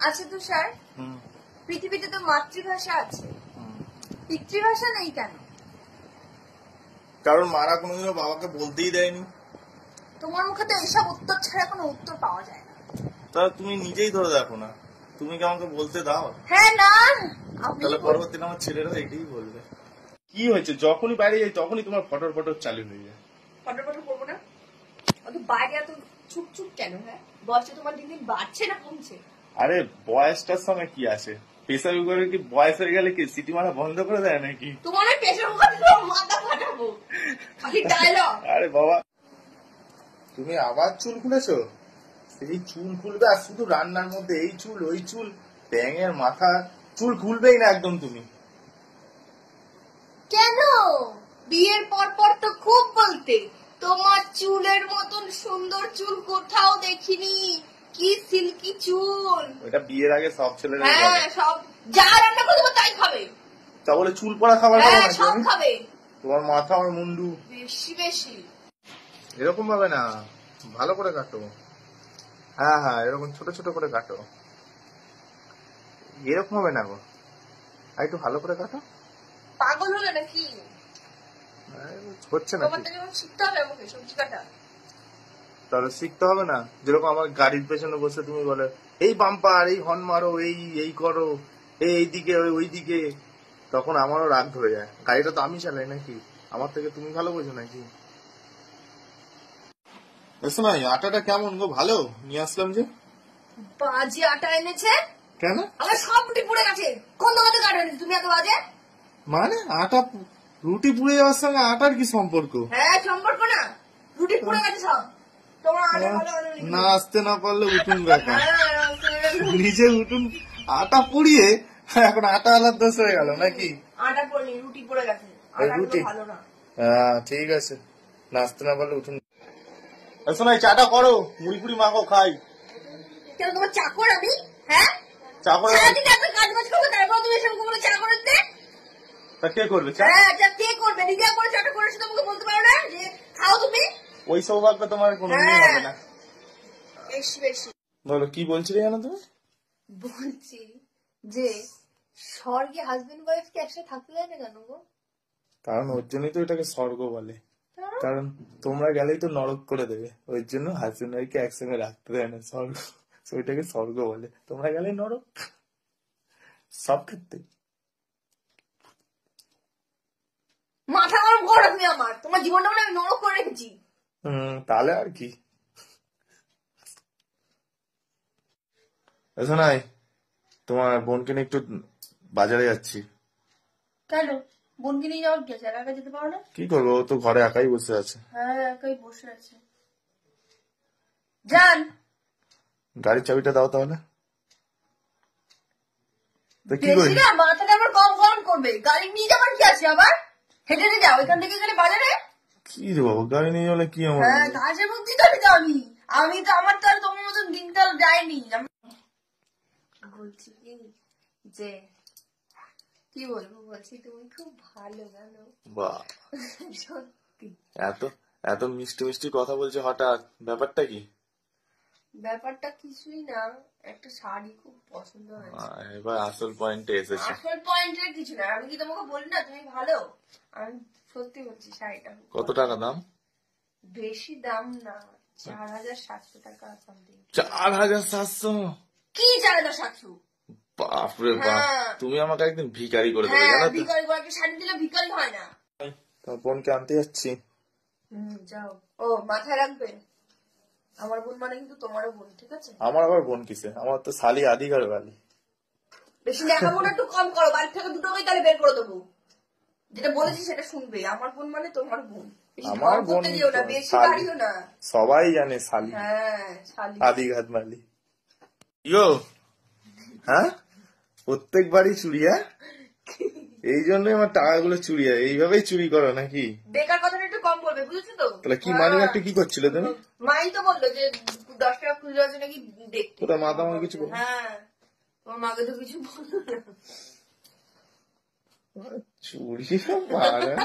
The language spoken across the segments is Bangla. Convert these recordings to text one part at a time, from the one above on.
আচ্ছা তুষার, পৃথিবীতে তো মাতৃভাষা আছে, পিতৃভাষা নেই কেন? কারণ মারা কোনোদিনও বাবাকে বলতেই দেয়নি। তোমার মুখে তো এইসব উত্তর ছাড়া কোনো উত্তর পাওয়া যায় না। তা তুমি নিজেই ধরে দেখো না, তুমি কি আমাকে বলতে দাও? হ্যাঁ না, তাহলে পরবর্তীতে আমার ছেলেরা এটাই বলবে। কি হয়েছে, যখনই বাইরে যাই তখনই তোমার ফটর ফটর চালু হয়ে যায়। ফটর ফটর করবো না? অত বাইরে এত চুপ চুপ কেন? হ্যাঁ, বয়সটা তোমার দিন দিন বাড়ছে না কমছে? আরে বয়সটার সঙ্গে কি আছে? প্রেসার কুকারে কি বয়স হয়ে গেলে কি সিটি মারা বন্ধ করে দেয় নাকি? তোমার ওই প্রেসার কুকারে মাথা ফাটাবো। আরে বাবা, তুমি আবার চুল খুলেছো? সেই চুল খুলবে আর শুধু রান্নার মধ্যে এই চুল ওই চুল, ব্যাঙের মাথা, চুল খুলবেই না একদম তুমি। কেন? বিয়ের পর পর তো খুব বলতে তোমার চুলের মতন সুন্দর চুল কোথাও দেখিনি, কি সিল্কি চুল। ওটা বিয়ের আগে সব ছেলেরা হ্যাঁ, সব যা রান্না করে দেবো তাই খাবে। তা বলে চুল পড়া খাবার খাবো না? সব খাবে। তোমার মাথা আমার মুন্ডু বেশি বেশি এরকম ভাবে না, ভালো করে কাটো। হ্যাঁ হ্যাঁ, এরকম ছোট ছোট করে কাটো, এরকম হবে না গো, আর একটু ভালো করে কাটো। পাগল হলে নাকি? হচ্ছে না, তোমার থেকে শিখতে হবে আমাকে সবজি কাটা। তাহলে শিখতে হবে না? যেরকম আমার গাড়ির পেছনে বসে তুমি বলে এই বাম্পার, এই হর্ন মারো, এই করো, এইদিকে ওই দিকে, তখন আমারও রাগ ধরে যায়। গাড়িটা তো আমি চালাই নাকি? আমার থেকে তুমি ভালো বোঝো নাকি? শোনা, আটাটা কেমন গো? ভালো নিয়ে আসলাম যে। বাজে আটা এনেছে। কেন? আমার সব রুটি পুড়ে গেছে। কোন দোকানে কাটা এনেছে তুমি এত বাজে? মানে আটা রুটি পুড়ে যাওয়ার সঙ্গে আটার কি সম্পর্ক? হ্যাঁ সম্পর্ক না, রুটি পুড়ে গেছে সব। তোমার আটা ভালো আনেনি। না আসতে না পারলে উঠুন ব্যাপার, নিজে উঠুন। আটা পুড়িয়ে এখন আটা আলার দোষ হয়ে গেল নাকি? আটা পড়লি, রুটি পড়ে গেছে। রুটি ভালো না। হ্যাঁ ঠিক আছে, নাচতে না পারলে উঠুন। শোনা, চাটা করো, মুড়ি ফুড়ি মাখো খাই। কেন তোমার চাকর আমি? হ্যাঁ চাকর? সারাদিন এত কাজ বাজ করবো, তারপর তুমি এসব বলে চা করে দিতে? তা কে করবে? হ্যাঁ কে করবে? নিজে করে চাটা করে শুধু আমাকে বলতে পারো না যে খাও তুমি? ওই সৌভাগ্য তোমার কোনোদিনই হবে না। বেশি বেশি বলো, কি বলছিলে জানো তুমি? বলছি যে স্বর্গে হাজবেন্ড ওয়াইফ কে একসাথে থাকতে দেয় না কেন গো? কারণ ওর জন্যই তো এটাকে স্বর্গ বলে। কারণ তোমরা গেলেই তো নরক করে দেবে, ওই জন্য হাজবেন্ড ওয়াইফকে একসঙ্গে রাখতে দেয় না, স্বর্গ। ওইটাকে স্বর্গ বলে, তোমরা গেলেই নরক সব ক্ষেত্রে। মাথা গরম করো তুমি আমার, তোমার জীবনটা মানে আমি নরক করে রেখেছি। তাহলে আর কি। শোনাই, তোমার বোনকে নিয়ে একটু বাজারে যাচ্ছি। কেন? বোনকে নিয়ে যাওয়ার কি আছে? একা একা যেতে পারো না? কি করবো, ও তো ঘরে একাই বসে আছে। হ্যাঁ একাই বসে আছে। যান, গাড়ির চাবিটা দাও তাহলে। কি করি? বেশি না, মাথাটা আমার কম গরম করবে। গাড়ি নিয়ে যাবার কি আছে? আবার হেঁটে হেঁটে যাও এখান থেকে গেলে বাজারে। কি রে বাবা, গাড়ি নিয়ে গেলে কি আমার? হ্যাঁ ঘাসে বুঝছি তো আমি তো আমার তো আর তোমার মতন দিনকাল যায়নি। বলছি কি যে কি বলবো, বলছি তুমি খুব ভালো জানো। বাহ, সত্যি। এত এত মিষ্টি মিষ্টি কথা বলছে হঠাৎ, ব্যাপারটা কি? ব্যাপারটা কিছুই না, একটা শাড়ি খুব পছন্দ হয়েছে। এবার আসল পয়েন্টে এসেছে। আসল পয়েন্টের কিছু না, আমি কি তোমাকে বলি না তুমি ভালো? আমি সত্যি বলছি, শাড়িটা কত টাকা দাম? বেশি দাম না, 4700 টাকা সামথিং। 4700? কি 4700? বাপরে বাপ, তুমি আমাকে একদিন ভিখারি করে দেবে জানো তো। ভিখারি করে শাড়ি দিলে ভিখারি হয় না। তোমার বোনকে আনতে যাচ্ছি। যাও। ও মাথায় রাখবে, আমার বোন মানে কিন্তু তোমারও বোন, ঠিক আছে? আমার আবার বোন কিসে, আমার তো শালি আদিগার বালি। বেশি দেখাবোনা, একটু কম করো। বাড়ি থেকে দুটো ওই তাহলে বের করে দেবো। যেটা বলেছি সেটা শুনবে। আমার বোন মানে তোমার বোন। আমার বোন না, বেশি বাড়িও না। সবাই জানে শালি। হ্যাঁ শালি আদিঘাত বালি। ইয়ো, হ্যাঁ প্রত্যেকবারই চুরি? হ্যাঁ, এই জন্যই আমার টাকাগুলো চুরি হয়। এইভাবেই চুরি করো নাকি? বেকার কথাটা একটু কম বলবে, বুঝেছো তো? তাহলে কি মানি একটা কি করছিলে তুমি? মাই তো বললো যে 10 টাকা খুঁজে আছে নাকি দেখতে। তোর মা তো আমাকে কিছু বললো? হ্যাঁ, তোমার মাকে তো কিছু বললো না। চুরি পারে।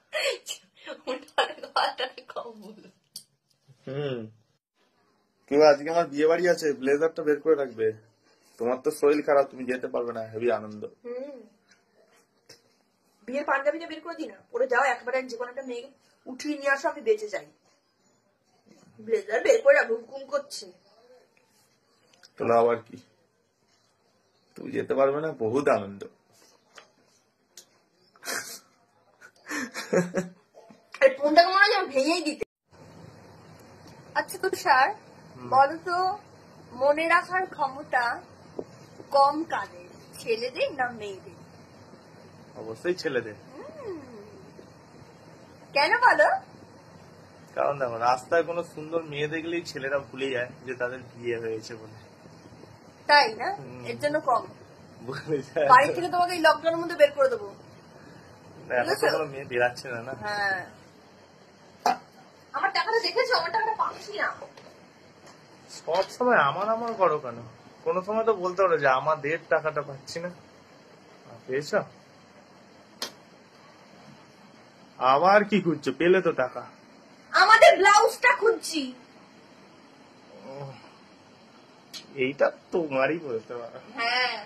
কম বললো। কেউ আজকে আমার বিয়ে বাড়ি আছে, ব্লেজারটা বের করে রাখবে। তোমার তো শরীর খারাপ, তুমি যেতে পারবে না, হেভি আনন্দ। বিয়ের পাঞ্জাবিটা বের করে দিই না, পরে যাও একবারে, যে কোনো একটা মেয়ে উঠিয়ে নিয়ে আসো, আমি বেঁচে যাই। ব্লেজার বের করে রাখো, হুকুম করছে। তোলা আবার কি, তুমি যেতে পারবে না, বহুত আনন্দ। ফোনটাকে মনে হয় ভেঙেই দিতে। আচ্ছা তুষার, বলো তো, মনে রাখার ক্ষমতা কম কাদের, ছেলেদের না মেয়েদের? অবশ্যই ছেলেদের। কেন বলো? কারণ দেখো, রাস্তায় কোনো সুন্দর মেয়ে দেখলেই ছেলেরা ভুলে যায় যে তাদের বিয়ে হয়েছে বলে। তাই না? এর জন্য কম ভুলে যায়। বাড়ি থেকে তোমাকে এই লকডাউনের মধ্যে বের করে দেবো। এখন তো কোনো মেয়ে বেরাচ্ছে না। হ্যাঁ, আমার টাকাটা দেখেছো? আমার টাকাটা পাচ্ছি না। সব সময় আমার আমার করো কেন? কোন সময় তো বলতে পারো যে আমাদের টাকাটা পাচ্ছি না। পেয়েছ? আবার কি খুঁজছো? পেলে তো টাকা। আমাদের ব্লাউজটা খুঁজছি। এইটা তোমারই বলতে পারো। হ্যাঁ,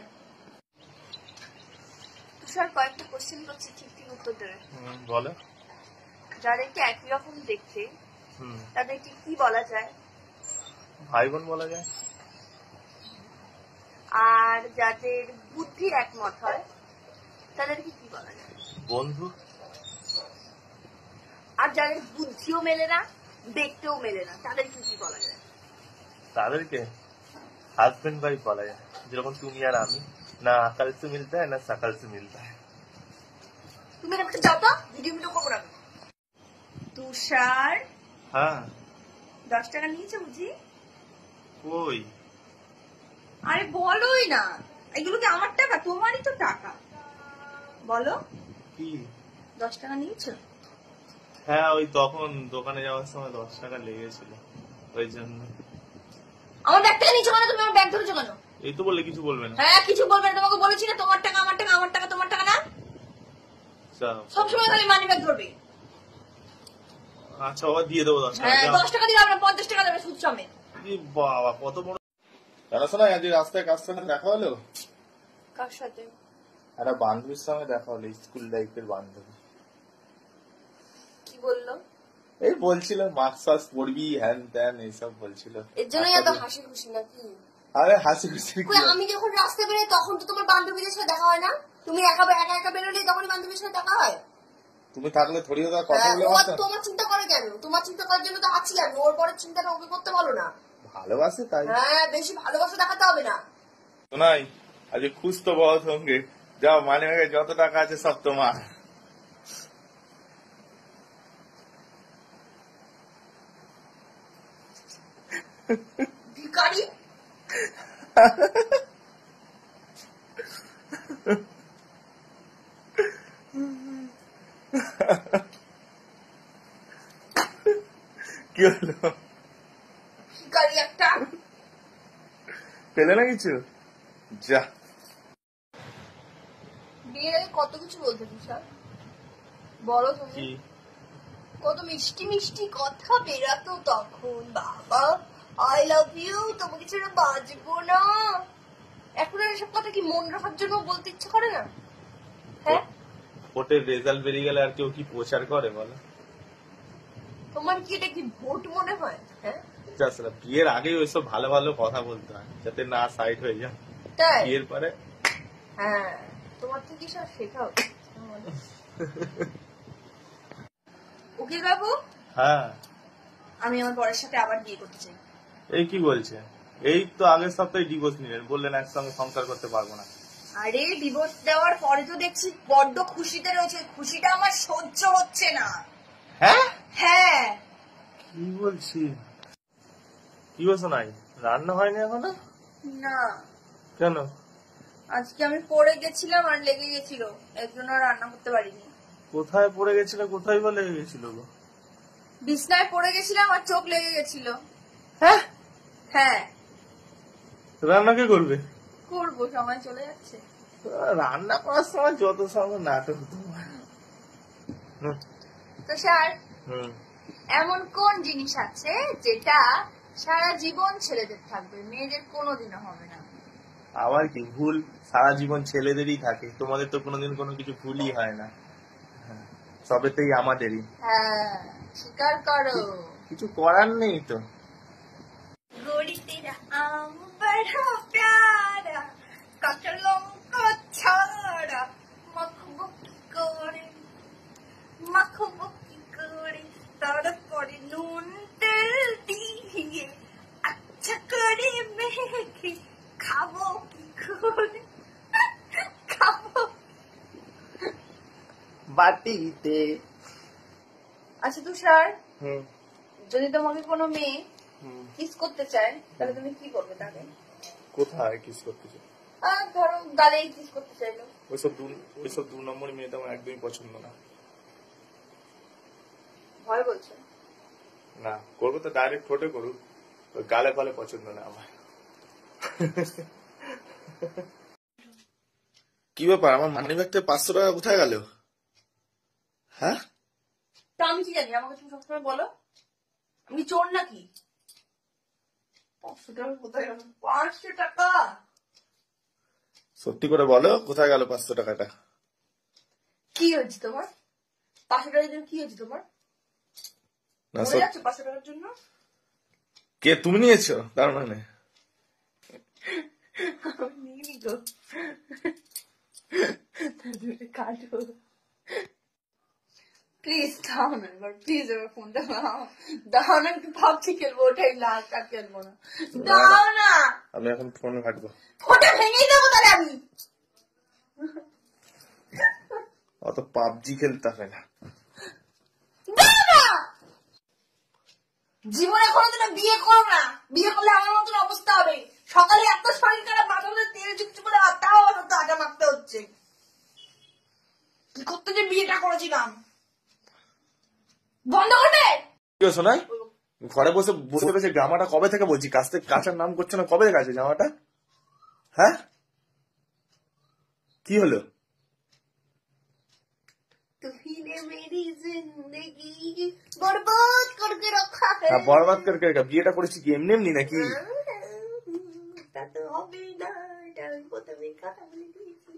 তুষার কয়েকটা কোশ্চেন করছি, ঠিক ঠিক উত্তর দেবে। বলো। যাদেরকে একই রকম দেখতে তাদেরকে কি বলা যায়? ভাই বোন বলা যায়। আর যাদের বুদ্ধি একমত হয় তাদেরকে কি বলা যায়? বন্ধু। আর যাদের বুদ্ধিও মেলে না, দেখতেও মেলে না, তাদেরকে কি বলা যায়? তাদেরকে হাজবেন্ড ওয়াইফ বলা যায়। যেরকম তুমি আর আমি, না আকাল সে মিলতা হ্যায় না সকাল সে মিলতা হ্যায়। তুমি একটা যাও তো, ভিডিও করবো না। তুষার, হ্যাঁ 10 টাকা নিয়েছে বুঝি? কই? আরে বলোই না, এগুলো কি আমার টাকা? তোমারই তো টাকা, বলো। কি 10 টাকা নিয়েছো? হ্যাঁ, ওই তখন দোকানে যাওয়ার সময় 10 টাকা লেগেছিল, ওই জন্য। আমার ব্যাগ থেকে নিচে কেন? তুমি আমার ব্যাগ ধরেছো কেন? এই তো বললে কিছু বলবে না। হ্যাঁ, কিছু বলবে না। তোমাকে বলেছি না, তোমার টাকা আমার টাকা, আমার টাকা তোমার টাকা না। সবসময় খালি মানি ব্যাগ ধরবে। আচ্ছা, আবার দিয়ে দেবো 10 টাকা। হ্যাঁ, 10 টাকা দিলে আমরা 50 টাকা দেবে সুদ সমেত। বাবা, কত বড়। জানো শোনা, আজ রাস্তায় কার সঙ্গে দেখা হলো? কার সাথে? একটা বান্ধবীর সঙ্গে দেখা হলো, স্কুল লাইফের বান্ধবী। কি বললো? এই বলছিল মাস্ক ফাস্ক পরবি, হ্যান ত্যান এইসব বলছিল। এর জন্যই এত হাসি খুশি নাকি? আরে হাসি খুশি কই, আমি যখন রাস্তায় বেরোই তখন তো তোমার বান্ধবীদের সাথে দেখা হয় না? তুমি একা একা বেরোলেই তখনই বান্ধবীর সাথে দেখা হয়। তুমি থাকলে থোড়ি ওটা কথা বলে আসতো। তোমার চিন্তা করে কেন? তোমার চিন্তা করার জন্য তো আছি আমি। ওর পরের চিন্তাটা ওকে করতে বলো না। ভালোবাসে তাই। হ্যাঁ, বেশি ভালোবাসা দেখাতে হবে না। শোনাই, আজ খুশ তো বহুত হোঙ্গে। যাও, মানে যত টাকা আছে সব তোমার। ভিখারি। কি হলো? ভিখারি একটা। পেলে না কিছু? যা। বিয়ের আগে কত কিছু বলতে তুষার, বলো তুমি। কত মিষ্টি মিষ্টি কথা বেরাতো তখন। বাবা, আই লাভ ইউ, তোমাকে ছেড়ে বাঁচবো না। এখন আর এসব কথা কি মন রাখার জন্য বলতে ইচ্ছে করে না? হ্যাঁ, ভোটের রেজাল্ট বেরিয়ে গেলে আর কেউ কি প্রচার করে বলো? তোমার কি এটা কি ভোট মনে হয়? হ্যাঁ, বিয়ের আগে ওইসব ভালো ভালো কথা বলতে হয়, যাতে না সাইড হয়ে যায় তাই বিয়ের পরে। হ্যাঁ, তোমার থেকে সব শেখাও। উকিল বাবু, হ্যাঁ, আমি আমার বরের সাথে আবার বিয়ে করতে চাই। এই কি বলছে? এই তো আগের সপ্তাহে ডিভোর্স নিলেন, বললেন একসঙ্গে সংসার করতে পারবো না। আরে, ডিভোর্স দেওয়ার পরে তো দেখছি বড্ড খুশিতে রয়েছে। খুশিটা আমার সহ্য হচ্ছে না। হ্যাঁ হ্যাঁ, কি বলছি? কি বলছো? নাই রান্না হয়নি এখনো? না, কেন? আজকে আমি পড়ে গেছিলাম আর লেগে গেছিল, এর জন্য রান্না করতে পারিনি। কোথায় পড়ে গেছিল? কোথায় বলে গেছিল গো? বিছনায় পড়ে গেছিলাম আর চোখ লেগে গেছিল। হ্যাঁ হ্যাঁ, রান্না কে করবে? করবো, সময় চলে যাচ্ছে। রান্না করার সময় যত সময় নাটক তোমার। তো স্যার, এমন কোন জিনিস আছে যেটা সারা জীবন ছেলেদের থাকবে, মেয়েদের কোনোদিনও হবে না? আবার কি ভুল সারা জীবন ছেলেদেরই থাকে, তোমাদের তো কোনোদিন কোনো কিছু ভুলই হয় না। হ্যাঁ, সবেতেই আমাদেরই। হ্যাঁ, স্বীকার করো। কিছু করার নেই তো। गोरी तेरा आम बड़ा प्यारा काटा लंका छाड़ा मखबकी करे তারপরে নুন তেল দিয়ে আচ্ছা করে মেখে খাবো কি করে খাবো। বাটিতে। আচ্ছা তুষার, হুম যদি তোমাকে কোনো মেয়ে হুম। কিস করতে চায় তাহলে তুমি কি করবে তাকে? কোথায় কিস করতে চাই? ধরো গালেই কিস করতে চাইলো। ওইসব দু নম্বর মেয়েটা আমার একদমই পছন্দ না। ভয় বলছো? না, করবো তো ডাইরেক্ট ঠোঁটে করুক, ওই গালে ফালে পছন্দ না আমার। কি ব্যাপার, আমার মানি ব্যাগটা 500 টাকা কোথায় গেল? হ্যাঁ, তা আমি কি জানি? আমাকে তুমি সবসময় বলো আমি চোর নাকি? 500 টাকা কোথায় গেল? 500 টাকা? সত্যি করে বলো কোথায় গেল 500 টাকাটা? কি হয়েছে তোমার? 500 টাকার জন্য কি হয়েছে তোমার? না, মরে যাচ্ছে 500 টাকার জন্য? কে তুমি নিয়েছো তার মানে? আমি নিইনি গো। কাটো প্লিজ, দাও না এবার, প্লিজ এবার ফোনটা দাও। দাও না, একটু ভাবছি খেলবো, ওটাই লাখ আর খেলবো না। দাও না, আমি এখন ফোন ঘাটবো। ফোনটা ভেঙেই দেবো তাহলে আমি। অত পাবজি খেলতে হবে না। দাও না, জীবনে কোনোদিন বিয়ে করো না। বিয়ে করলে আমার মতন অবস্থা হবে। সকালে এত শরীর খারাপ, মাথা মধ্যে তেল চুপচুপ করে তাও তো আটা মাখতে হচ্ছে। কি করতে যে বিয়েটা করেছিলাম? বন্ধ করবে? কি হলো শোনাই? ঘরে বসে বসে বসে জামাটা কবে থেকে বলছি কাছ থেকে কাচার নাম করছে না, কবে থেকে আছে জামাটা? হ্যাঁ, কি হলো? तुमने मेरी जिंदगी बर्बाद करके रखा है। বরবাদ করে রেখা, বিয়েটা করেছি কি এমনি এমনি নাকি? তা তো হবে না, এটা আমি প্রথমে কথা বলে দিয়েছি।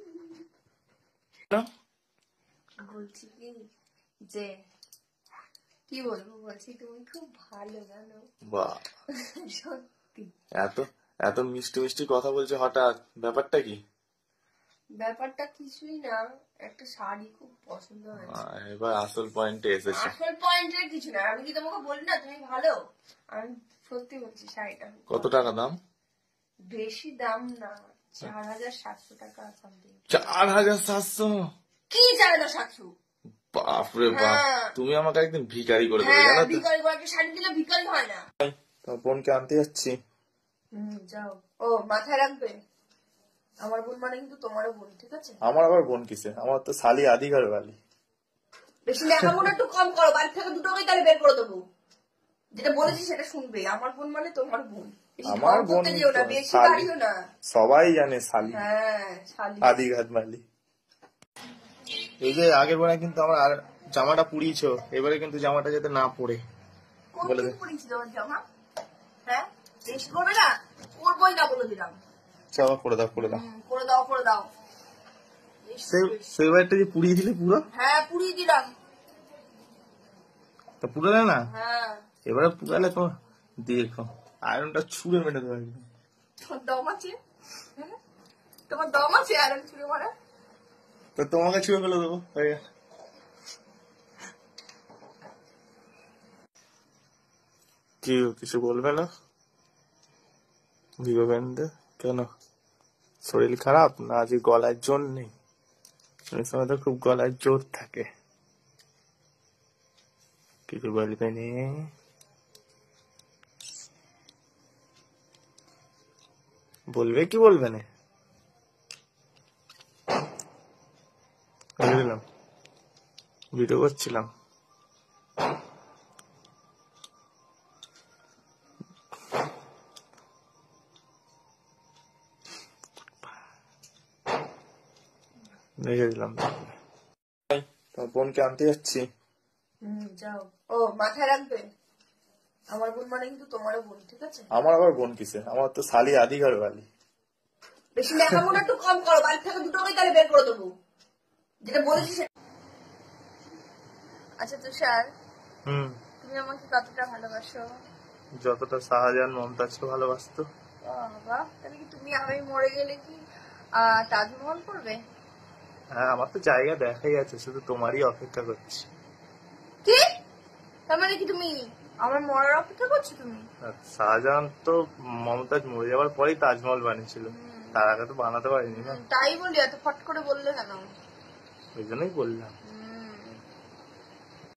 বলছি যে কি বলবো, বলছি তুমি খুব ভালো জানো। বাহ, সত্যি। এত এত মিষ্টি মিষ্টি কথা বলছে হঠাৎ, ব্যাপারটা কি? ব্যাপারটা কিছুই না, একটা শাড়ি খুব পছন্দ হয়েছে। এবার আসল পয়েন্টে এসেছে। আসল পয়েন্টের কিছু না, আমি কি তোমাকে বলি না তুমি ভালো? আমি সত্যি বলছি, শাড়িটা কত টাকা দাম? বেশি দাম না, 4700 টাকা সামথিং। 4700? কি 4700? বাপরে বাপ, হ্যাঁ। তুমি আমাকে একদিন ভিখারি করে দেবে হ্যাঁ, জানো তো। ভিখারি করে একটা শাড়ি দিলে ভিখারি হয় না। তোর বোনকে আনতে যাচ্ছি। যাও। ও মাথায় রাখবে, আমার বোন মানে কিন্তু তোমারও বোন, ঠিক আছে? আমার আবার বোন কিসে, আমার তো শালি আদি ঘর বালি। বেশি লেখাপড়া একটু কম করো, বাড়ি থেকে দুটোকেই তাহলে বের করে দেবো। যেটা বলেছি সেটা শুনবে, আমার বোন মানে তোমার বোন। বেশি আমার ঢং বোন করতে যেও না, বেশি শালি। বাড়িও না। সবাই জানে শালি, হ্যাঁ, শালি। আদি ঘাট মালি। এই যে আগের বেলা কিন্তু আমার আর জামাটা পুড়িয়েছ, এবারে কিন্তু জামাটা যাতে না পড়ে কোন বলে দিন দে। পড়েছি তোমার জামা? হ্যাঁ, বেশি করবে না, করবোই না বলে দিলাম। চাওয়া করে দাও করে দাও। করে দাও, করে দাও। সেই বারটা যে পুড়িয়ে দিলে পুরো, হ্যাঁ, পুড়িয়ে দিলাম। তা পুড়ালে না, হ্যাঁ, এবারে পুড়ালে তো দেখো আয়রনটা ছুঁড়ে মেরে দেবো একদম। তোমার দম আছে? তোমার দম আছে আয়রন ছুঁড়ে মারা? তো তোমাকে ছুঁড়ে ফেলে দেবো। কি কিছু বলবে না বিবেকানন্দ? কেন, শরীর খারাপ না আজ গলায় জোর নেই? ওই সময় তো খুব গলায় জোর থাকে। কিছু বলবে নি? বলবে কি বলবে না? দিলাম, ভিডিও করছিলাম। রেখে দিলাম। তোর বোনকে আনতে যাচ্ছি। যাও। ও মাথায় রাখবে, আমার বোন মানে কিন্তু তোমারও বোন, ঠিক আছে? আমার আবার বোন কিসে, আমার তো শালি আদি ঘর বালি। বেশি লেখাপড়া একটু কম করো, বাড়ি থেকে দুটো করে তাহলে বের করে দেবো, যেটা বলেছি সেটা। আচ্ছা তুষার, তুমি আমাকে কতটা ভালোবাসো? যতটা শাহজাহান মমতাজকে ভালোবাসতো। বাবা, তাহলে কি তুমি আমি মরে গেলে কি তাজমহল করবে? হ্যাঁ, আমার তো জায়গা দেখাই আছে, শুধু তোমারই অপেক্ষা করছি। কি তার মানে কি তুমি আমার মরার অপেক্ষা করছো? তুমি শাহজাহান তো মমতাজ মরে যাওয়ার পরেই তাজমহল বানিয়েছিল, তার আগে তো বানাতে পারিনি না। তাই বলি, এত ফট করে বললে কেন? ওই জন্যই বললাম।